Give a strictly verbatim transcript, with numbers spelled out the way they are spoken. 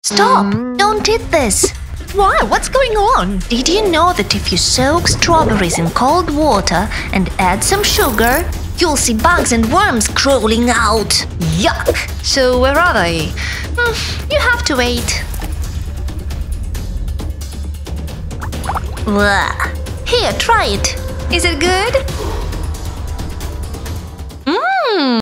Stop! Don't eat this! Why? What's going on? Did you know that if you soak strawberries in cold water and add some sugar, you'll see bugs and worms crawling out? Yuck! So where are they? Mm, you have to wait. Blah. Here, try it. Is it good?